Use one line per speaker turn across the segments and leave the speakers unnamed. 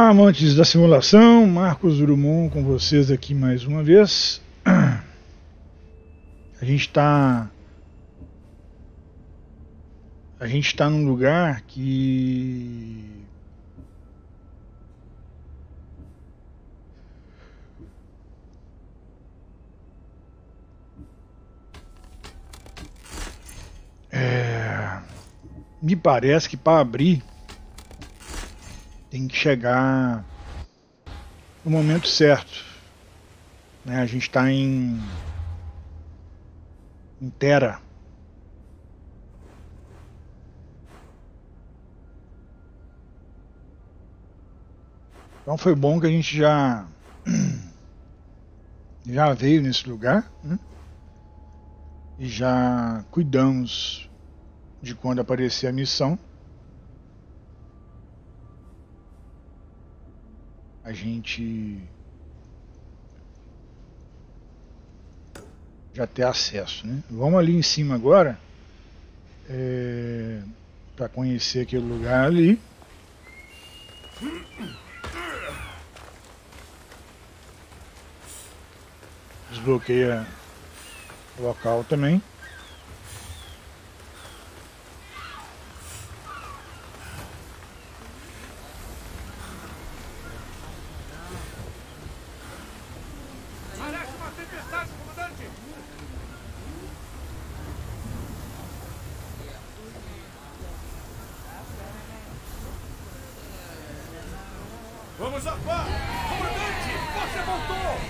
Olá, amantes da simulação, Marcos Drummond com vocês aqui mais uma vez. A gente está num lugar que me parece que para abrir tem que chegar no momento certo, né? A gente está em Terra. Então foi bom que a gente já veio nesse lugar, né? E já cuidamos de quando aparecer a missão a gente já ter acesso, né? Vamos ali em cima agora para conhecer aquele lugar ali. Desbloqueia o local também.
Vamos zarpar! Comandante! Você voltou!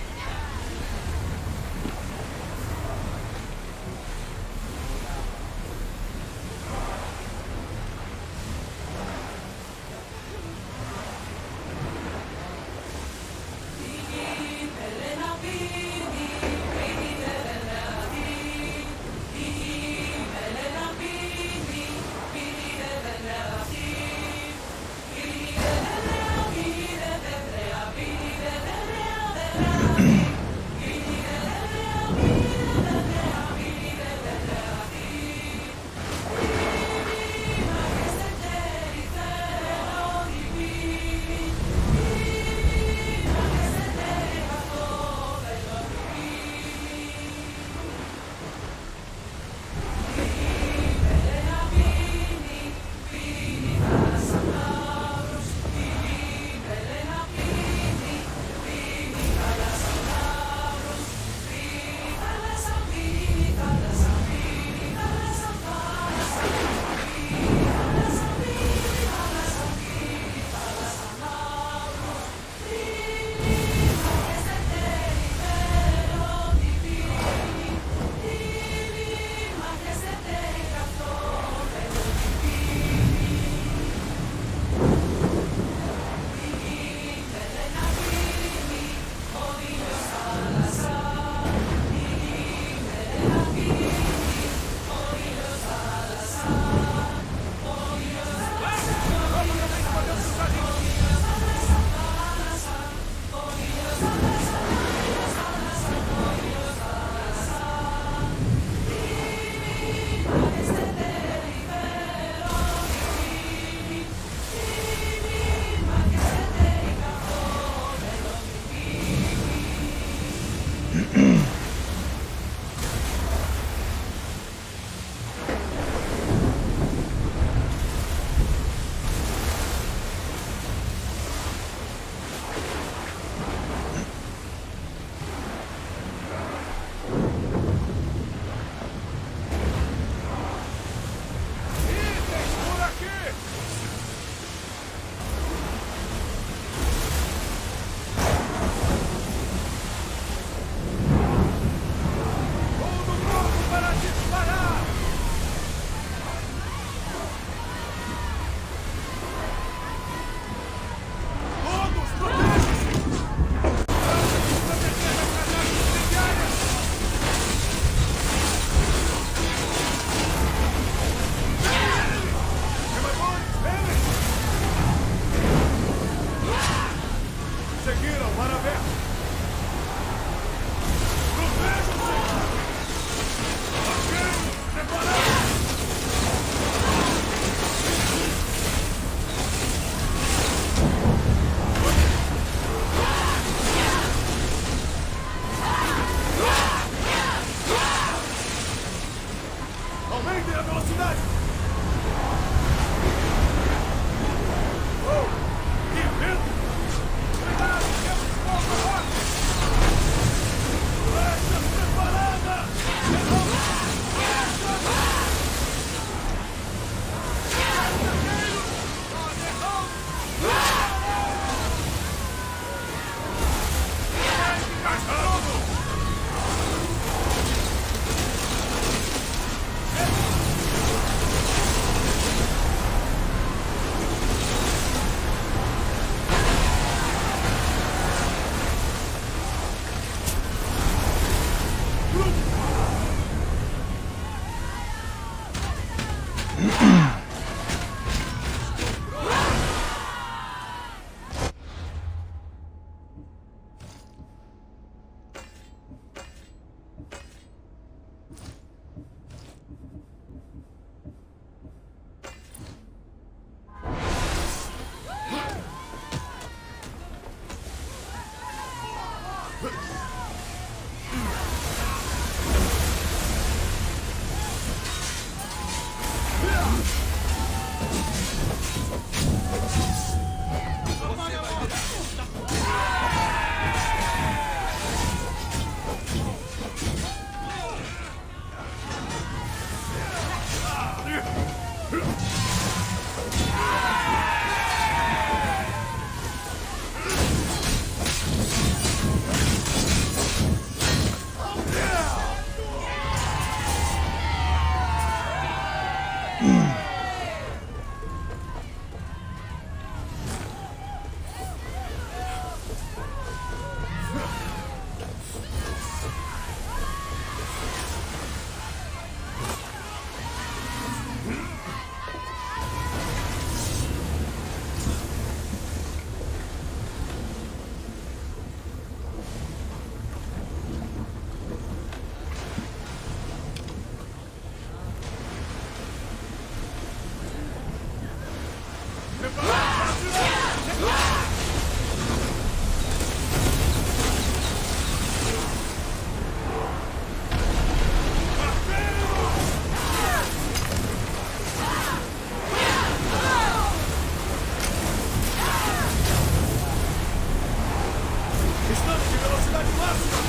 Velocidade máxima!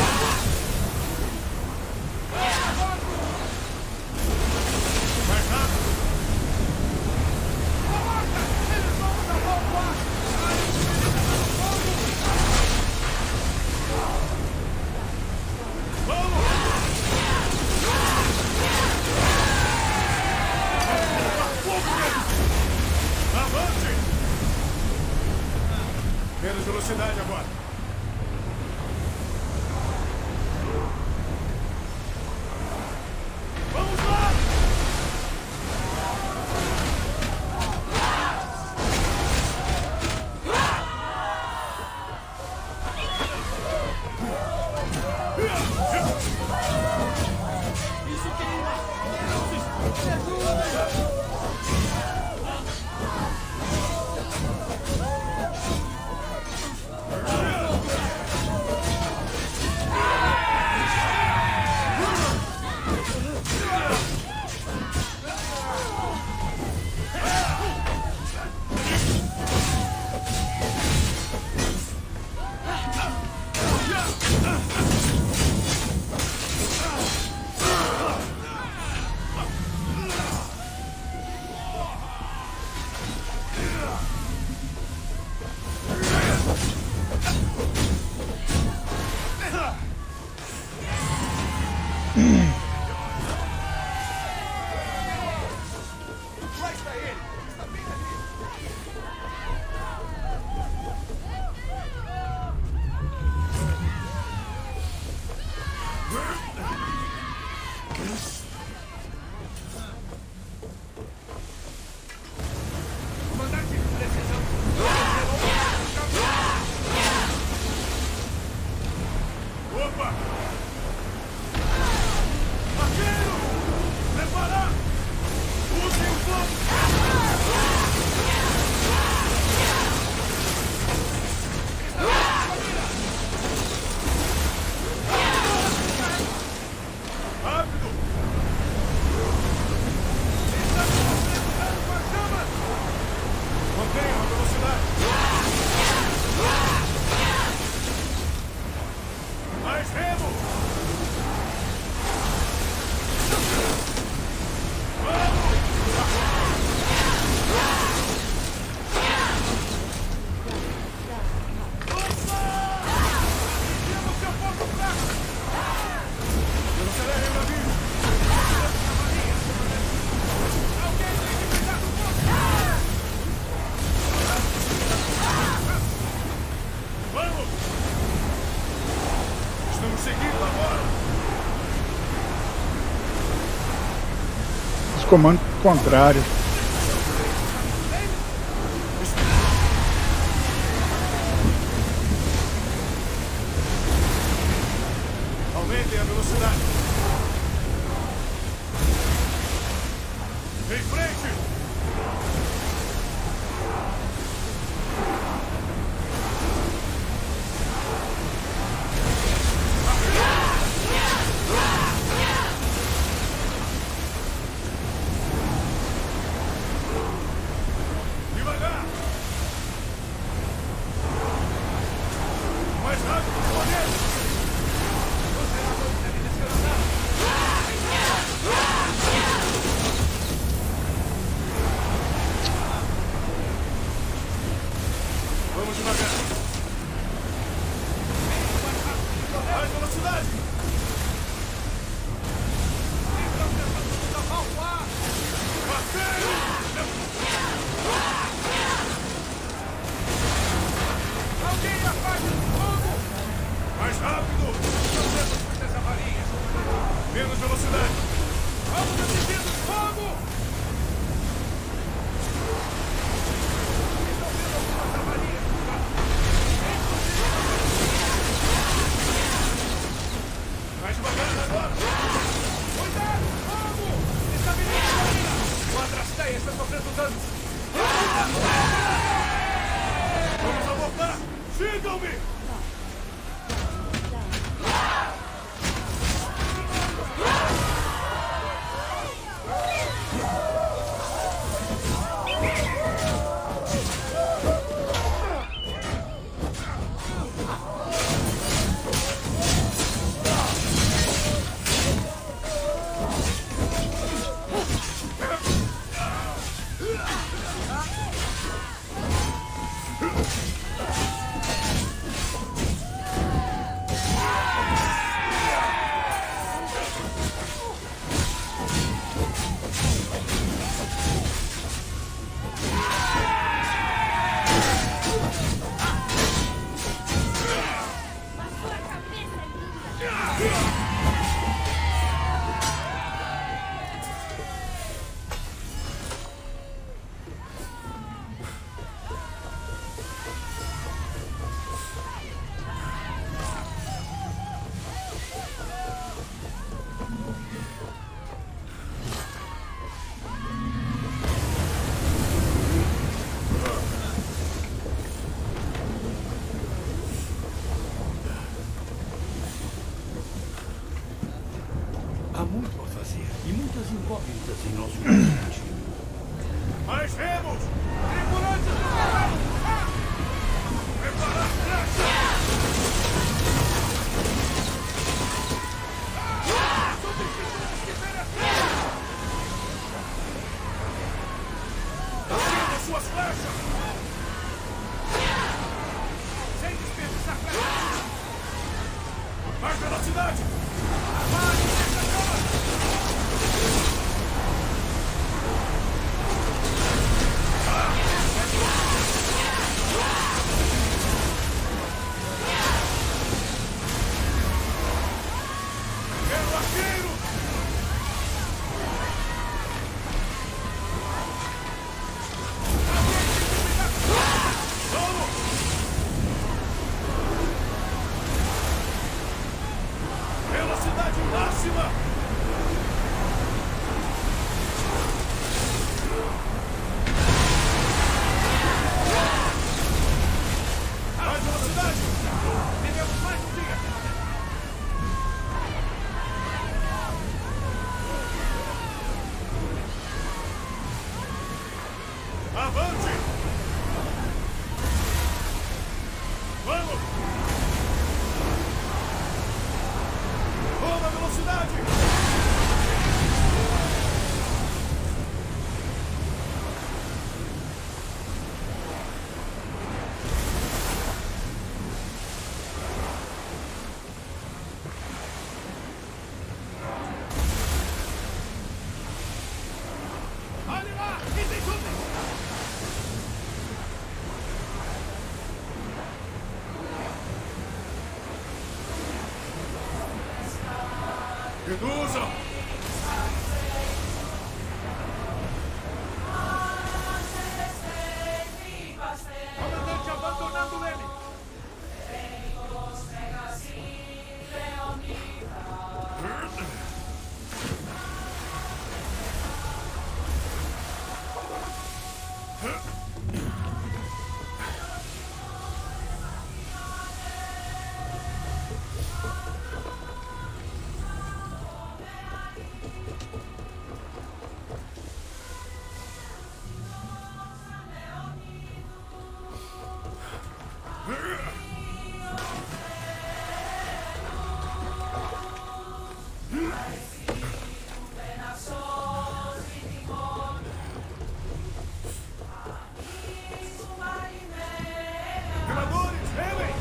Mais rápido! Eles vão dar volta! Vamos! Avance! Menos velocidade agora. Vamos lá! Isso queima! Me ajuda! Lá está ele! Está bem ali! Comandante, precisamos... Opa! Arqueiro! Preparar! Usem o fogo! Rápido! Mantenham a velocidade! Mais remo! Vamos! Estamos seguindo agora!
Os comandos contrários.
Aumentem a velocidade! Em frente! Devagar! Mais rápido, correndo! Vamos devagar! Mais velocidade! Parceiro! Alguém apague o fogo! Mais rápido! Menos velocidade! Vamos atingir o fogo! Mais devagar agora! Cuidado! Fogo! Estabilize a marina! O Adrasteia está sofrendo danos! Vamos abordar! Sigam-me!
muito a fazer e muitas incógnitas em nosso horizonte.
Mais remos! Tripulantes! Preparar flecha! São difíceis de penetrarem! Acenda suas flechas! Sem desperdiçar flechas! Mais velocidade! Mais velocidade! Quero arqueiro! Solo! Velocidade máxima! Mais velocidade! Teremos mais um dia! Avante! Vamos! Boa velocidade! Olhe lá! Itens úteis! Reduza! Comandante abandonando o leme! Remadores, remem!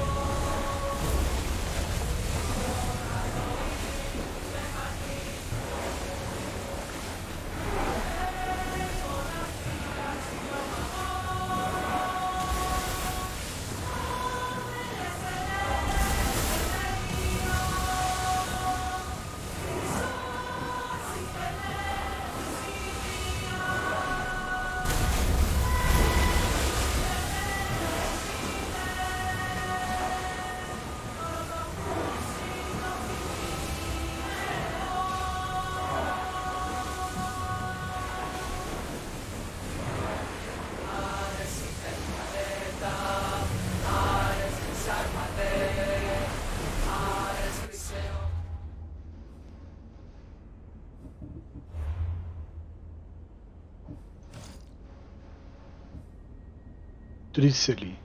Tríceli.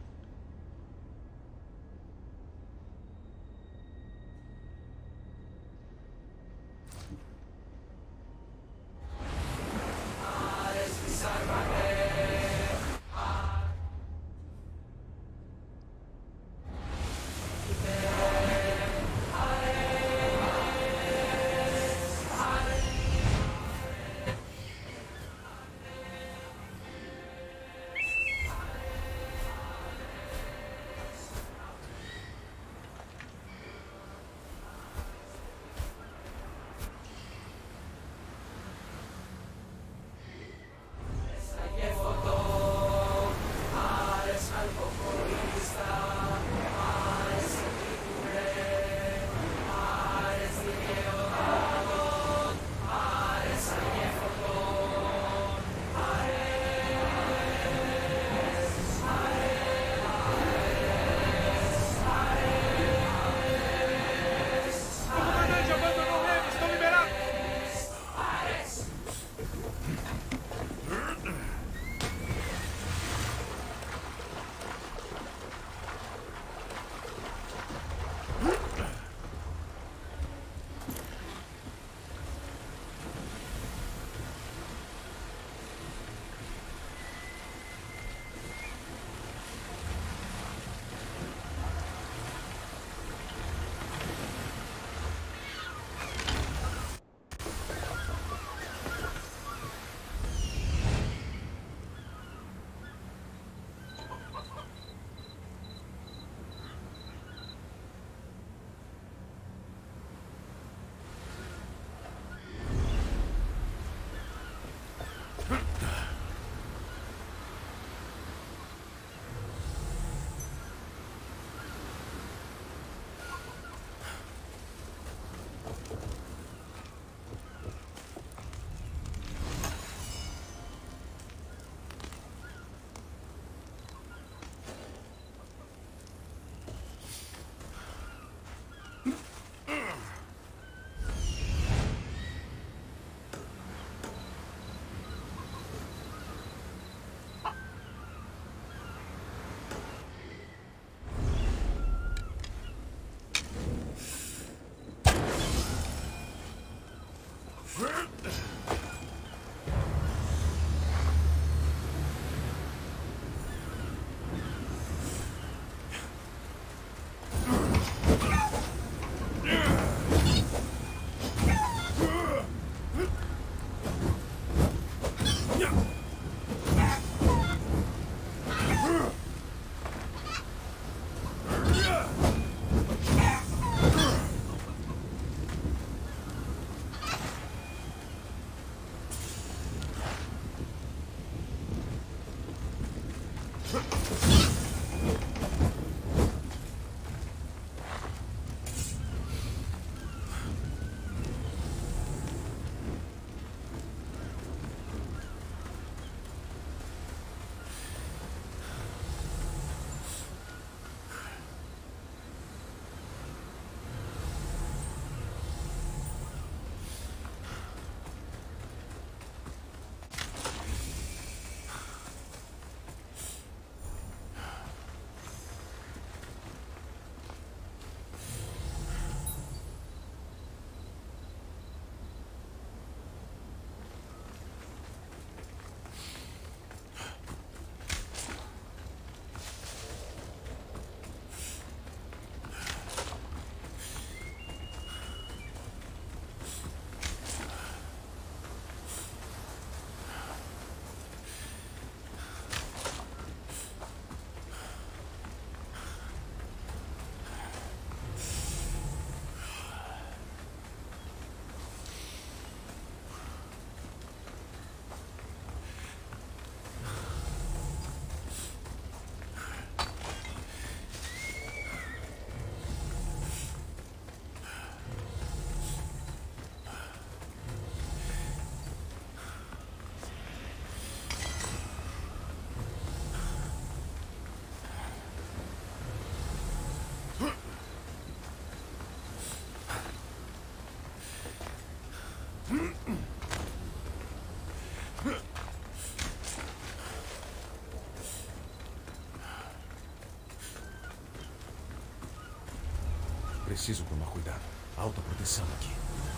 Preciso tomar cuidado. Alta proteção aqui.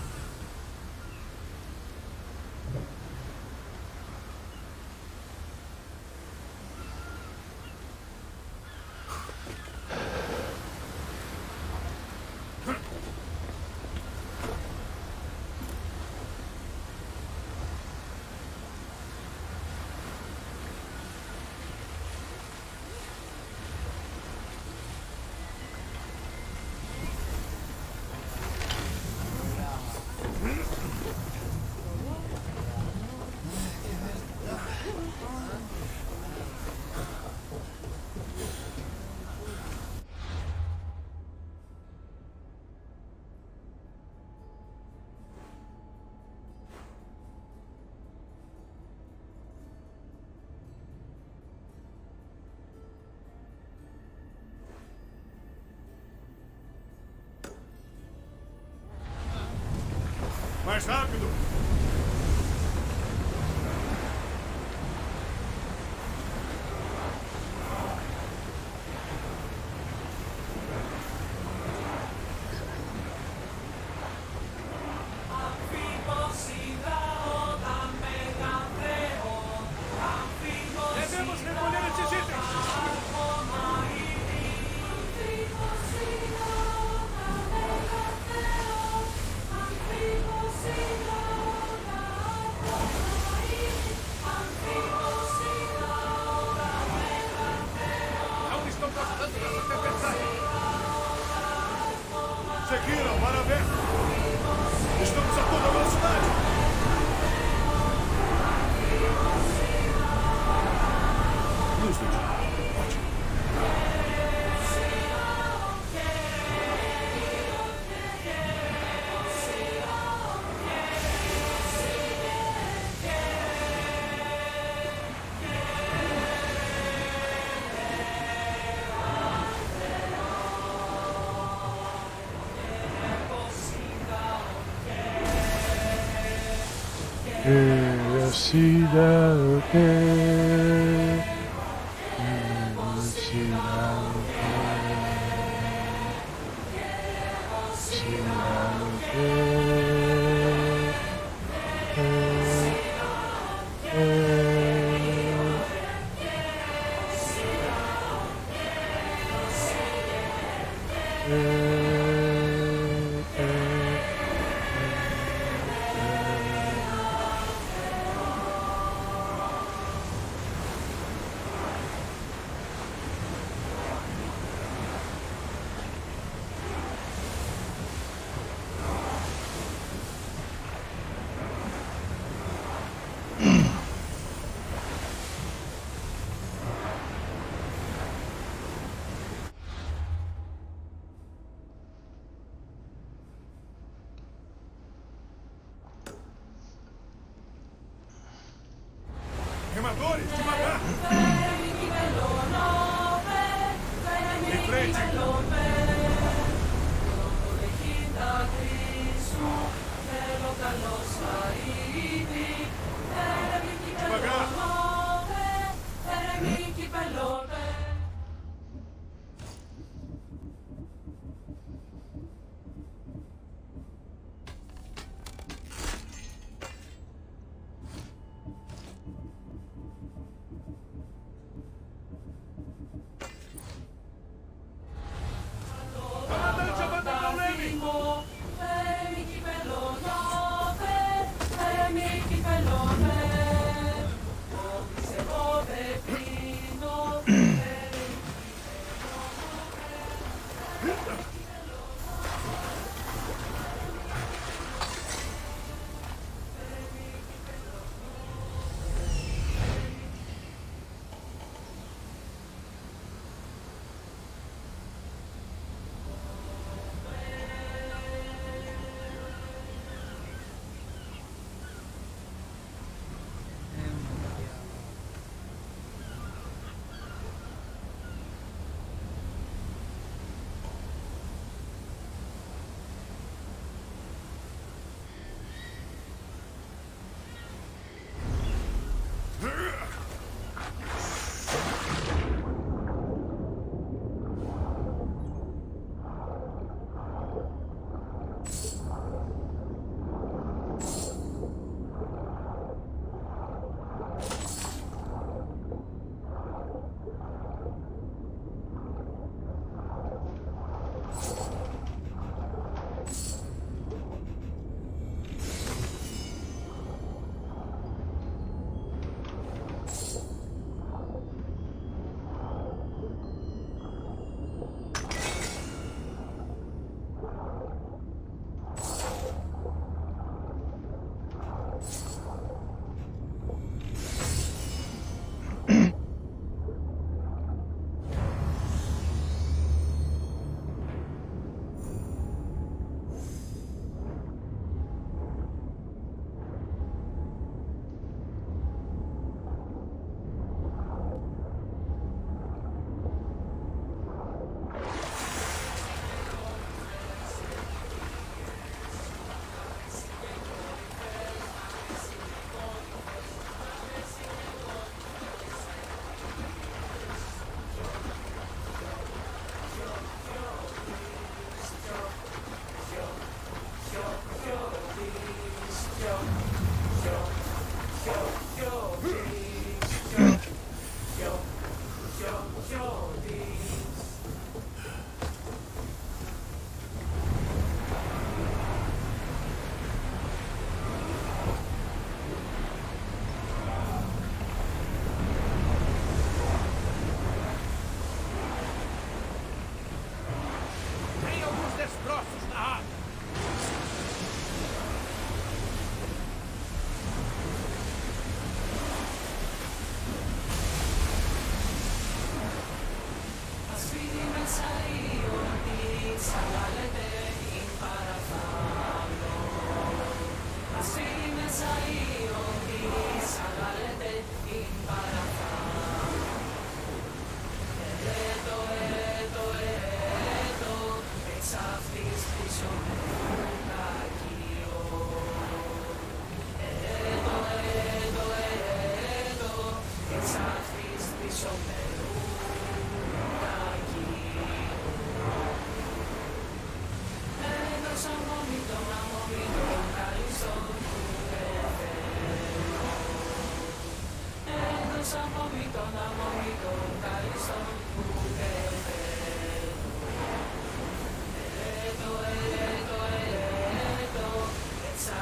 Mais rápido! Devemos recolher esses itens! Não estão gostando dessa tempestade! Seguiram, para ver! Estamos a toda velocidade! Luz do dia. Ótimo.
Velocidade que
Remadores, devagar! Em frente! Comandante, abandona o Leme!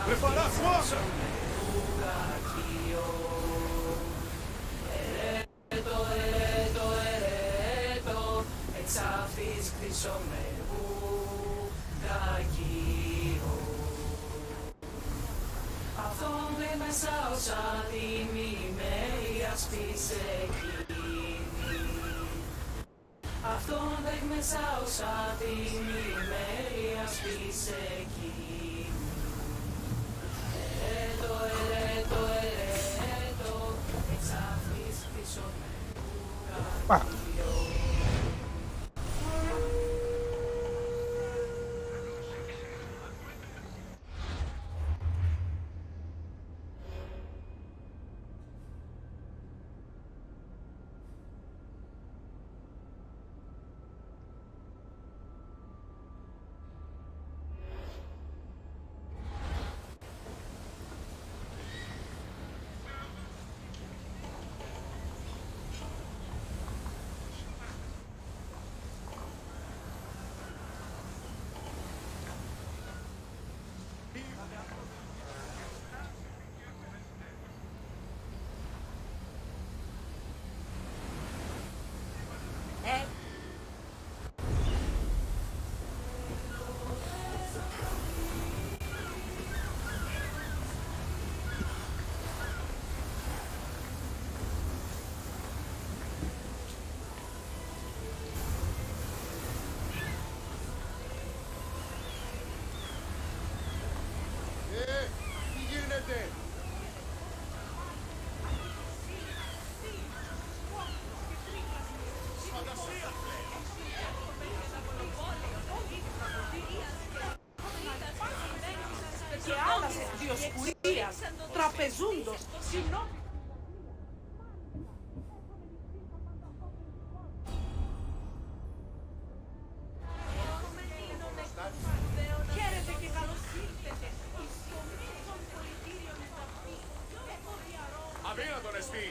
Preparar força!
Αυτόν δέχ μέσα όσα την ημέρια σπίς εκεί. Ερέτο, εξαφής πίσω με κουρακείο.
Τι γίνεται!
Και άλλασε διοσκουρίας, τραπεζούντος, συνόδου. Χαίρετε και καλώς ήρθετε. Ισομήτων πολιτήριων εδαφή. Έχω διαρρώ.
Αδύνατον εστί!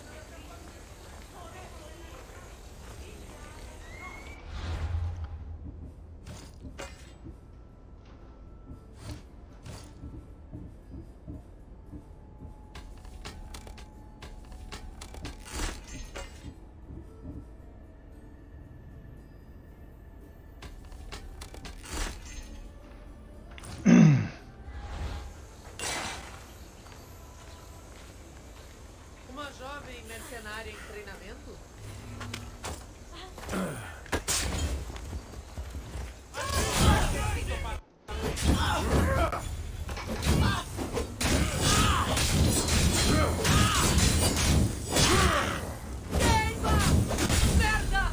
Uma jovem mercenária em treinamento? Queima! Merda!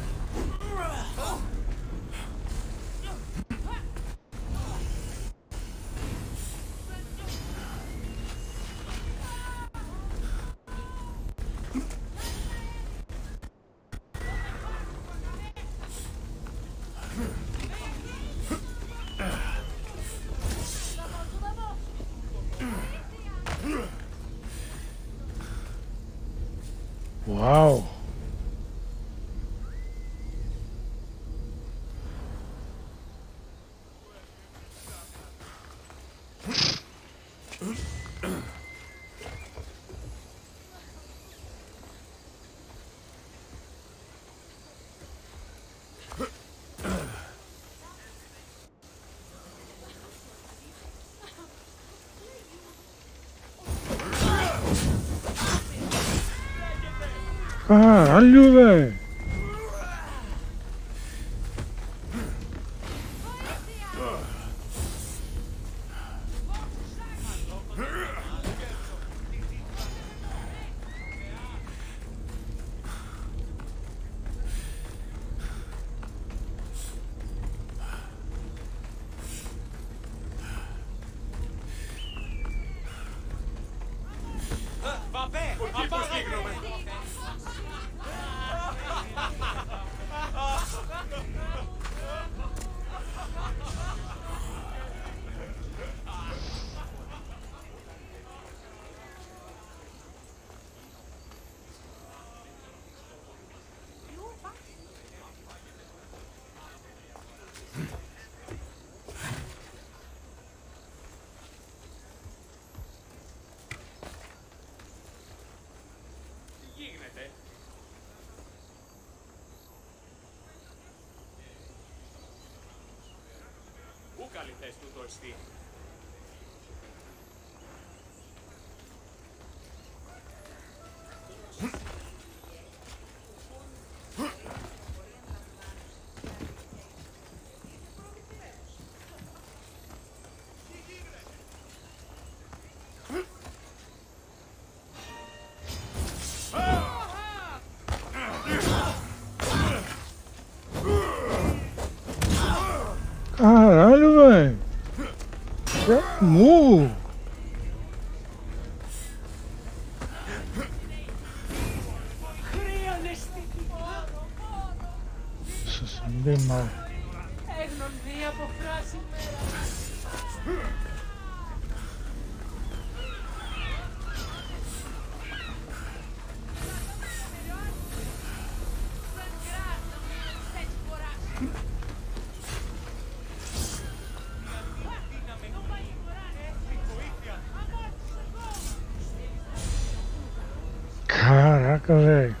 Uau! Caralho, velho!
Vabbè! κάλυτες του το εστί.
Caralho, velho. É murro. Nossa, me dei mal.
Έγνον μία από φράση μέρα.
Caraca, velho.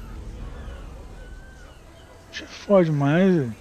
Isso é foda demais, velho.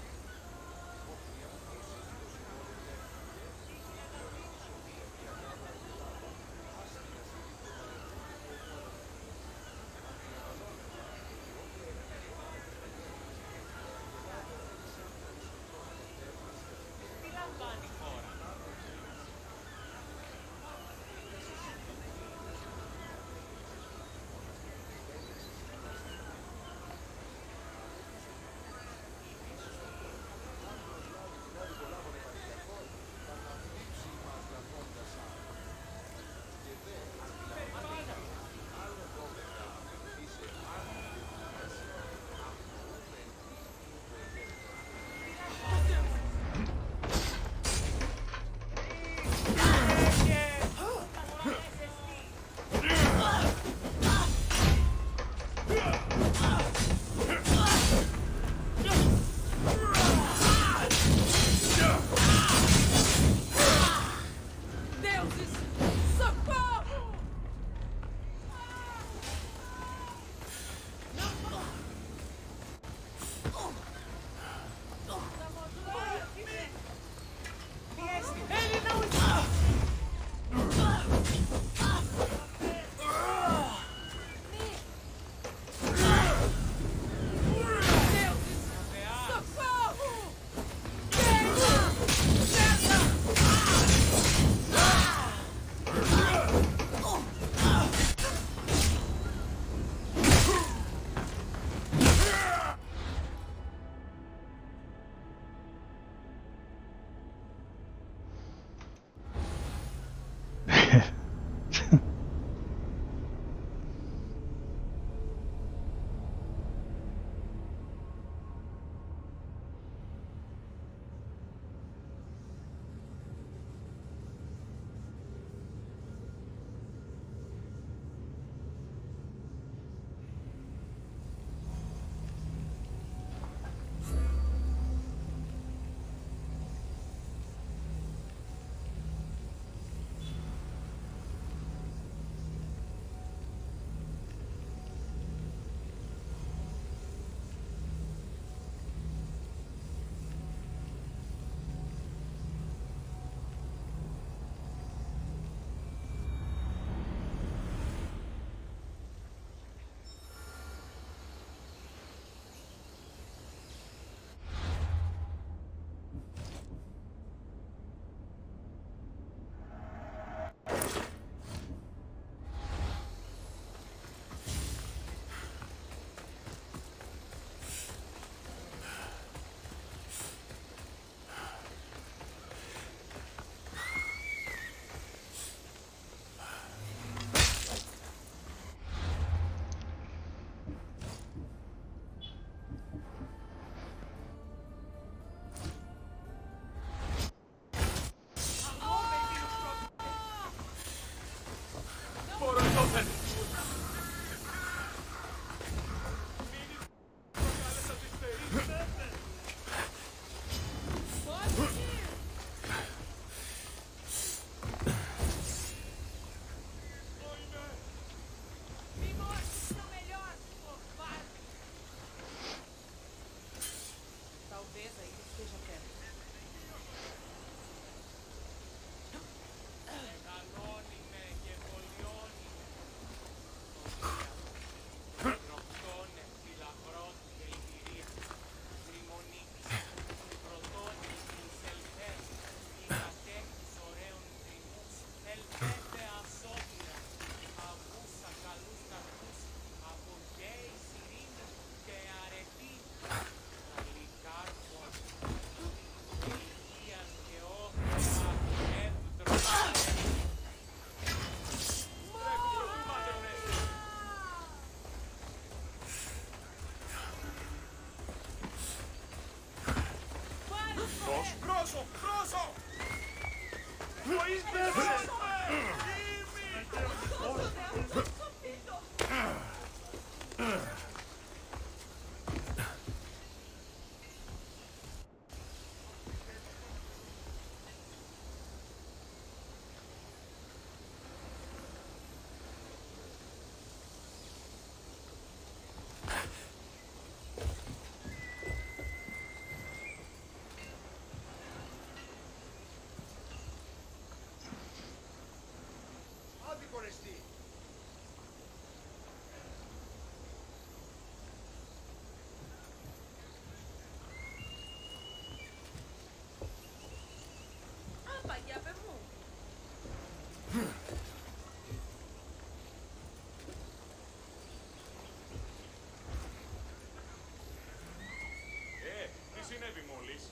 Τι συνέβη μόλις?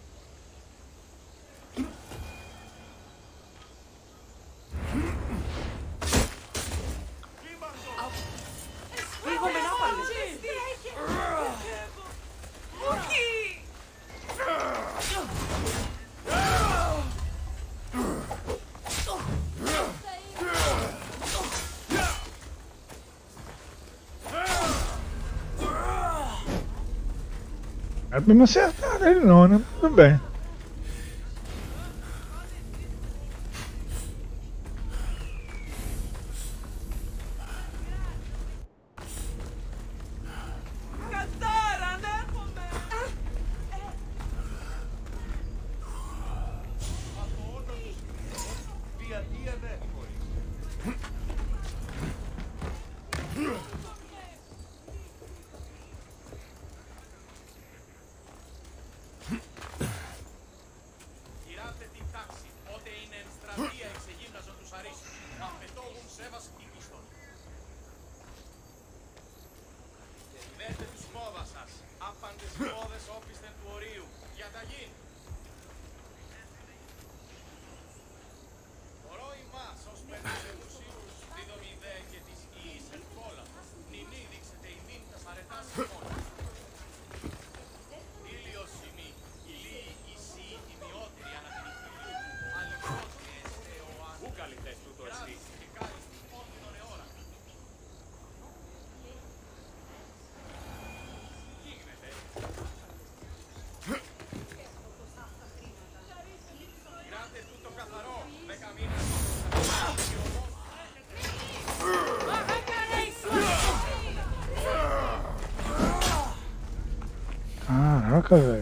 Φύγομαι να πάλι. Όχι!
Era pra me acertar ele não, né? Tudo bem.
Κατάρα, ανέρχομαι!
Διατία δεν μπορεί. Κυρате την τάξη, ότε είναι εν στρατεία εξεγύμναζον τους αρίστους. Απαιτώγουν σέβας ύπιστον. Και δέτε τους μόδα σας, άπαντες μόδες όπισθεν του ορίου. Διαταγήν. Ορώ ημάς ως πέντε τους ήρους, δίδομη δε και της ιής εν πόλα. Νηνή δείξετε ημίν τας αρετάς ημών. Ήλιος ημί, ηλίη ισή ημιότερη ανά την ηχηλίου. Αληθώς και εστε ο άνθρωπος. Ού καλυθές τούτο εστί. Και κάλιστη όρθινον αιώρα. Γίγνεται. Γράτε τούτο καθαρό. 10 μήνες.
Caraca, velho.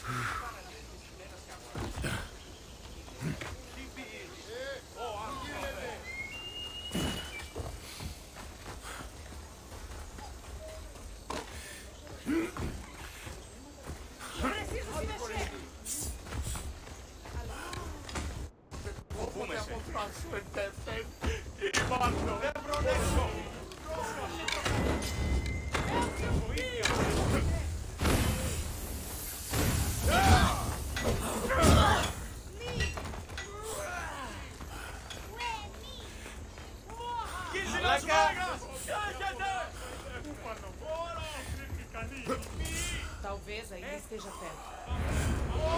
Talvez ainda esteja perto.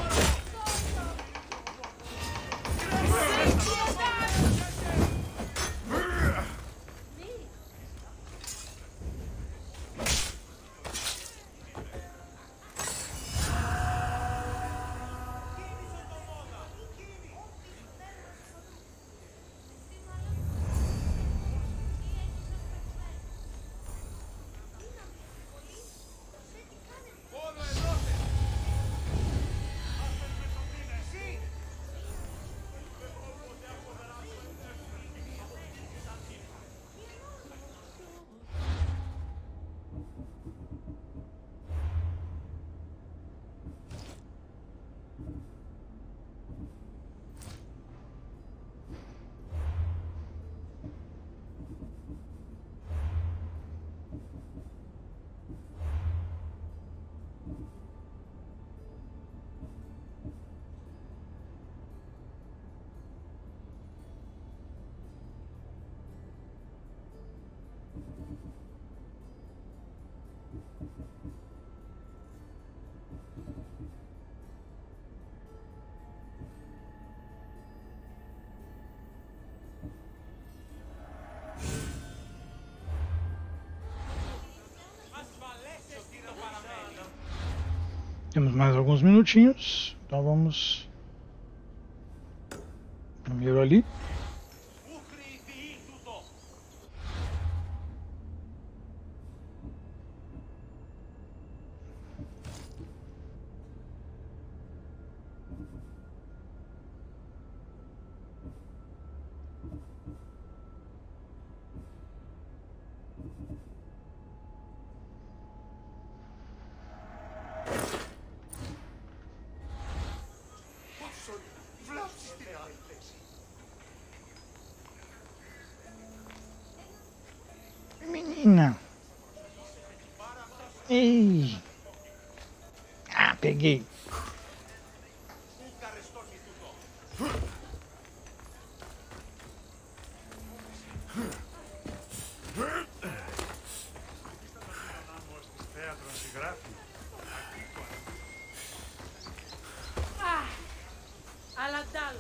Temos mais alguns minutinhos, então vamos primeiro ali. Menina. Ei. Ah, peguei.
Αλλά τάλο.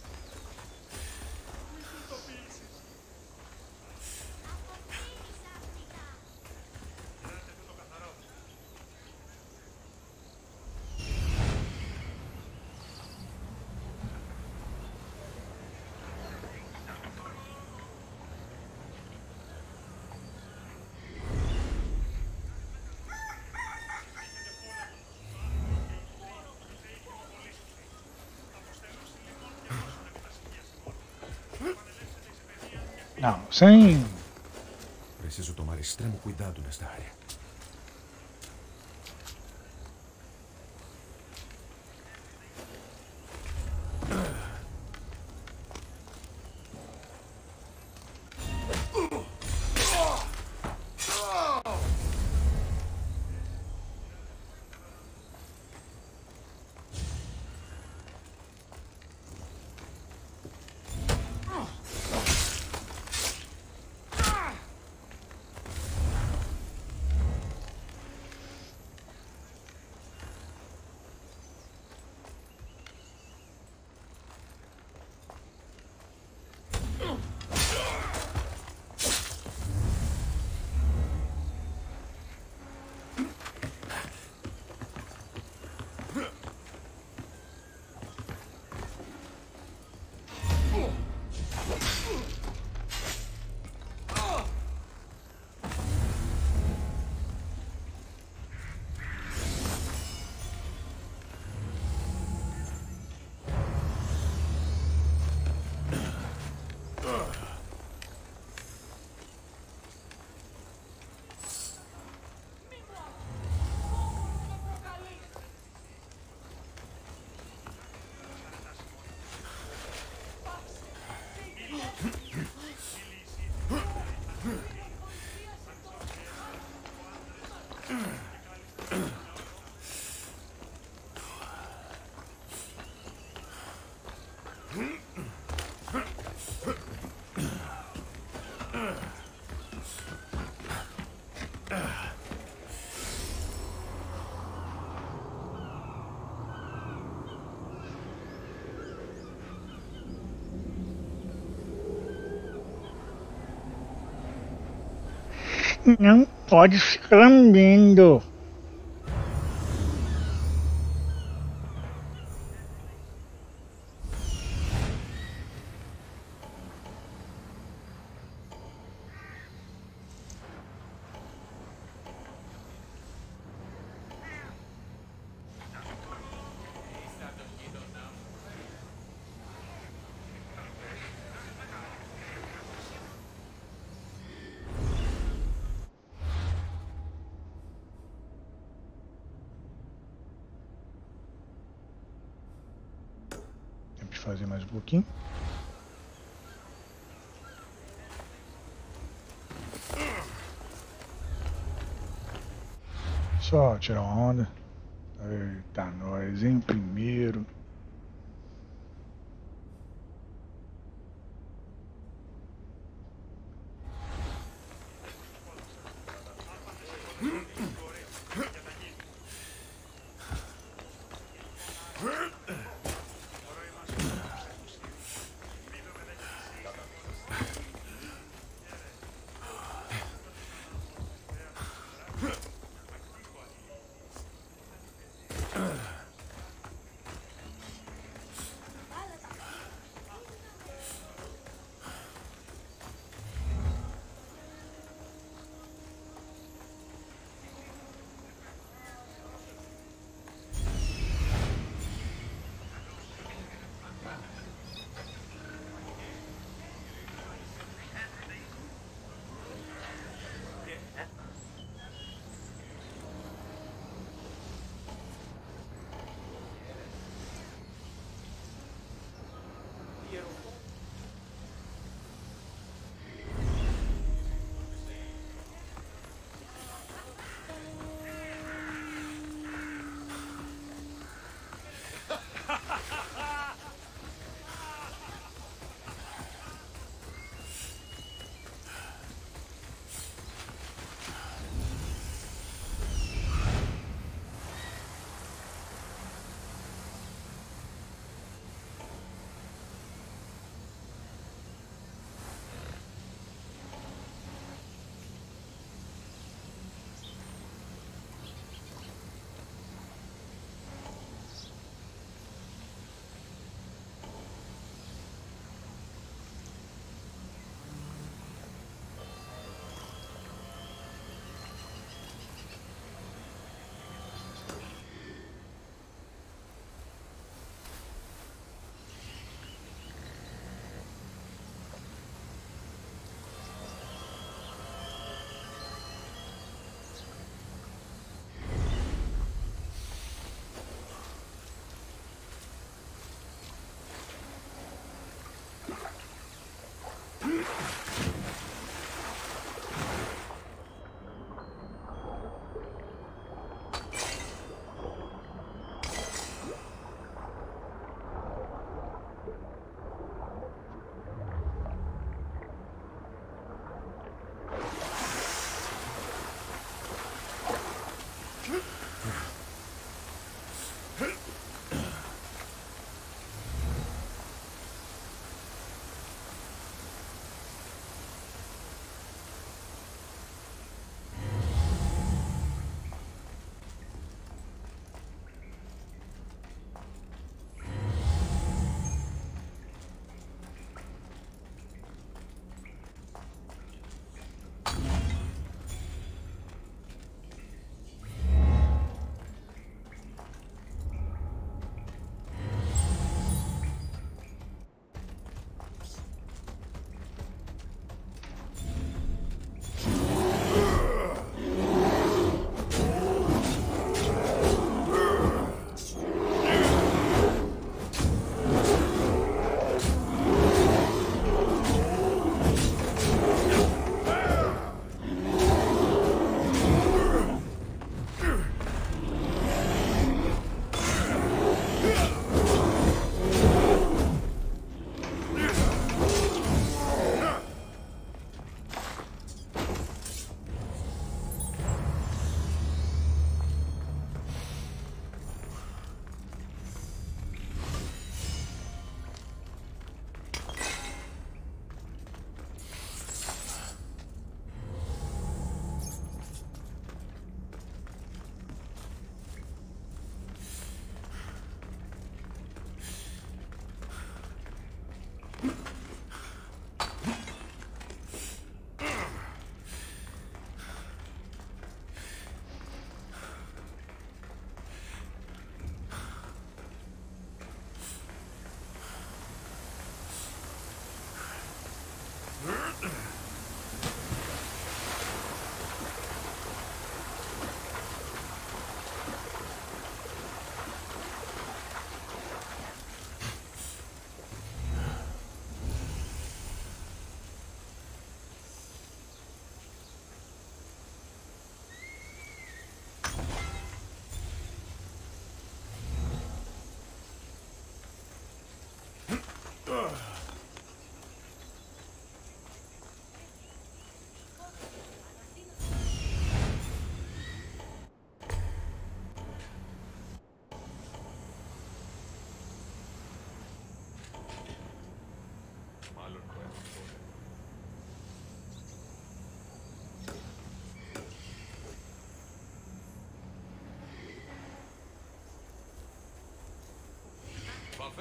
Não, sem...
Preciso tomar extremo cuidado nesta área.
Não pode ficar lambendo. Temos que fazer mais um pouquinho. Só tirar uma onda. Eita, nós em primeiro.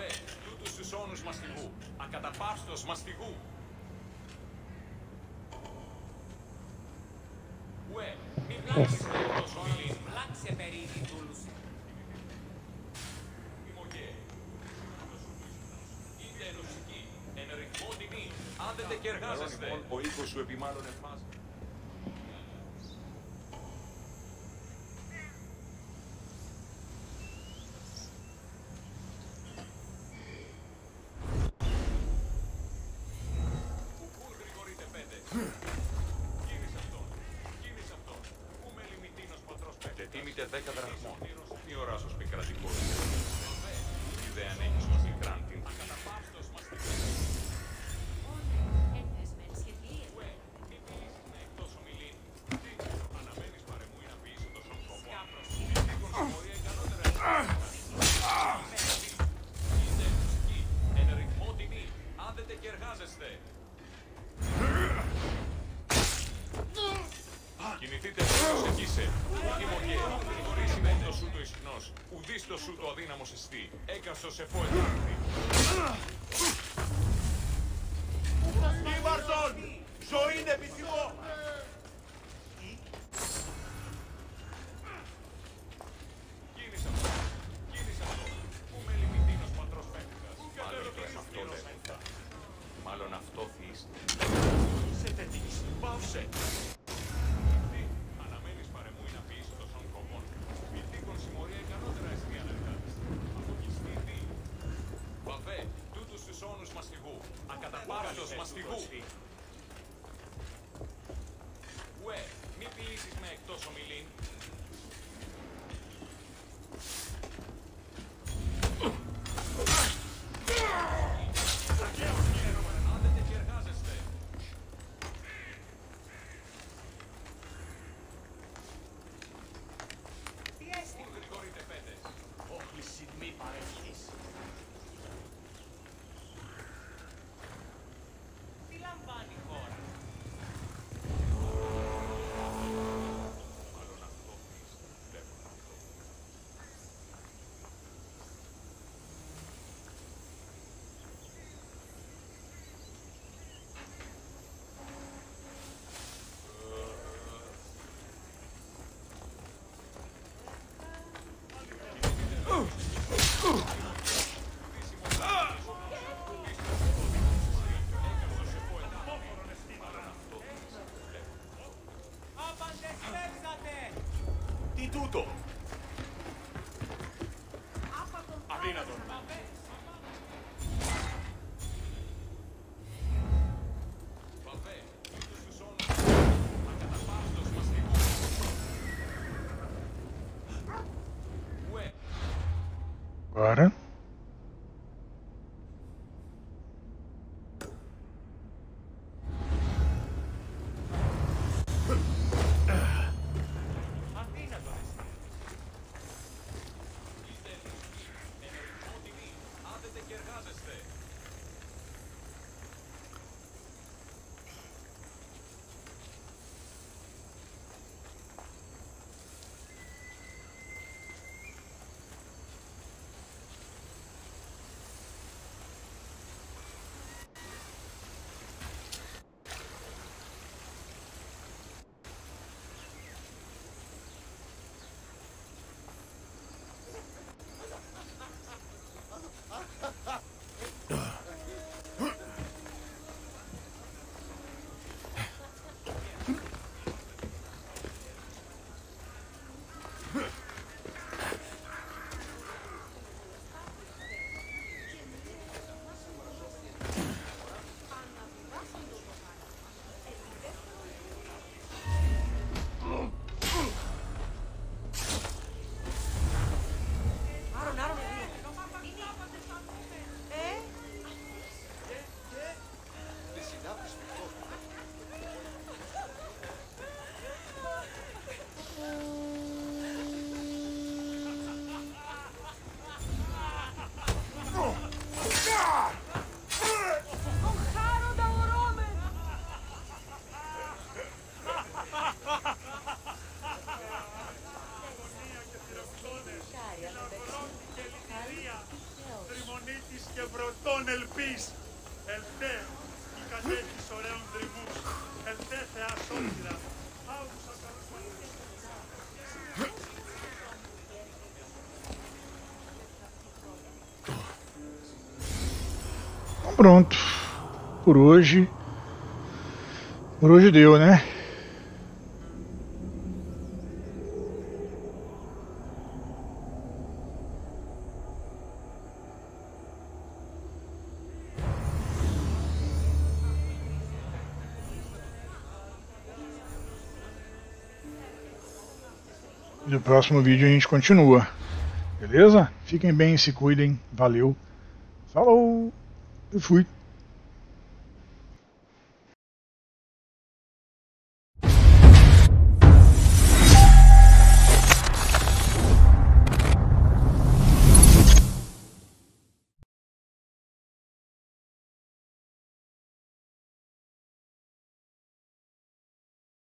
Βαβέ, τούτους τους όνους μαστιγού, ακαταπαύστος μαστιγού. Ουε, μη πλάξεις με τόσο μιλήν.
Πλάξε περίδι τούλους.
Δημογέ. Είτε ενωσική, εν ρυθμό τιμή. Άνδετε και εργάζεστε. Ο οίκος σου επιμάλλον εμφάζει. Τίμητε 10 δραχμών. Μη οράσος πικρατικός. Ιδέα αν έχεις μας λικράντην. Ακαταπαύστος μας λικράντην. Ουε, μη πεις να εκτός ομιλήν. Τι, αναμένεις παρεμού ή να πεις το σωμκόμο. Δίκον συμμορία ικανότερα. Είστε μουσική, εν ρυθμό τιμή. Άνδετε και εργάζεστε. Κινηθείτε προς εκείσε. Δημογέ, χωρίς είναι το σου το ισχνός. Ουδείς το σου το αδύναμος εστί. Έκαστος σε φόετάρθη.
Ήμαρτον! Ζωήν επιθυμώ!
Κίνησε αυτό. Κίνησε αυτό. Πού με λιμιτίνος πατρός πέφτας. Μάλλον και αυτό λέγοντα. Μάλλον αυτό θύστε.
Σε τετής, πάυσε!
Τι, αναμένεις παρεμού ή να πεις το σον κομμόν. Μυθίκον συμμορία ικανότερα εστί ανεργάτες. Αποκιστή τι. Βαβέ, τούτους τους όνους μαστιγού. Ακαταπάρτος μαστιγού. Ουε, μη πηλήσεις με εκτός ομιλήν. Άνδετε και εργάζεστε.
Τι έστει.
Πού γρηγορείτε πέτες.
Όχληση μη παρέχεις.
Τι λαμβάνει η χώρα.
Μάλλον αυτό θύστε. Βλέπω αυτό.
Απαντεσπέψατε.
Τι τούτο! Αδύνατον!
Βαβέ, τούτους τους όνους. Ακαταπαύστος μαστιγού. Ουε,
Agora.
Αδύνατον εσύ.
είστε ενωσική, εν ρυθμό τιμή. Άνδετε και εργάζεστε.
Τριμονή της
και βρωτών ελπίς. Ελθέ, η κατέχεις ωραίων δρυμούς. Ελθέ θεάς όνειρα. Άουσα καλοσπαθή.
Então pronto. Por hoje deu, né? No próximo vídeo a gente continua, beleza? Fiquem bem, se cuidem, valeu, falou, eu fui.